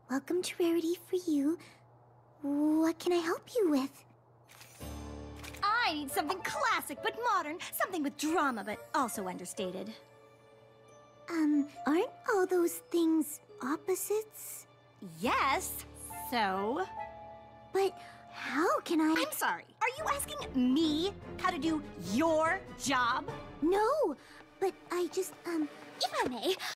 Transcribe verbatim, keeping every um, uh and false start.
Welcome to Rarity for you. What can I help you with? I need something classic but modern, something with drama but also understated. Um, aren't all those things opposites? Yes, so? But how can I... I'm sorry, are you asking me how to do your job? No, but I just, um, if I may,